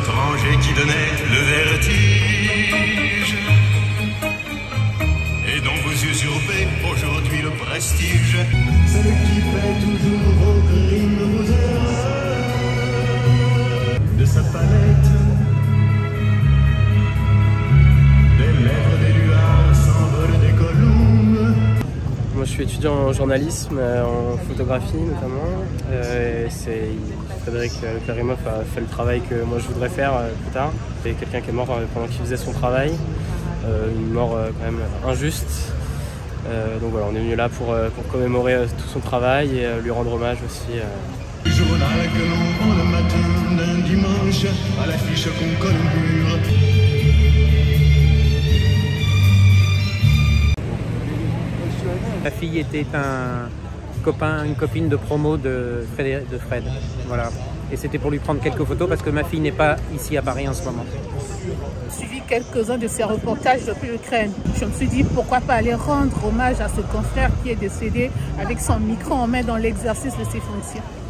étranger qui donnait le vertige, et dont vos yeux usurpaient aujourd'hui le prestige. Celle qui fait toujours vos crimes, vos erreurs, de sa palette, des lèvres, des luards s'envolent des colombes. Moi je suis étudiant en journalisme, en photographie notamment. Frédéric Leclerimoff a fait le travail que moi je voudrais faire plus tard. C'est quelqu'un qui est mort pendant qu'il faisait son travail, une mort quand même injuste. Donc voilà, on est venu là pour commémorer tout son travail et lui rendre hommage aussi. Le journal que l'on prend le matin d'un dimanche à l'affiche qu'on colle au mur. Ma fille était une copine de promo de Fred. Voilà. Et c'était pour lui prendre quelques photos parce que ma fille n'est pas ici à Paris en ce moment. J'ai suivi quelques-uns de ses reportages depuis l'Ukraine. Je me suis dit pourquoi pas aller rendre hommage à ce confrère qui est décédé avec son micro en main dans l'exercice de ses fonctions.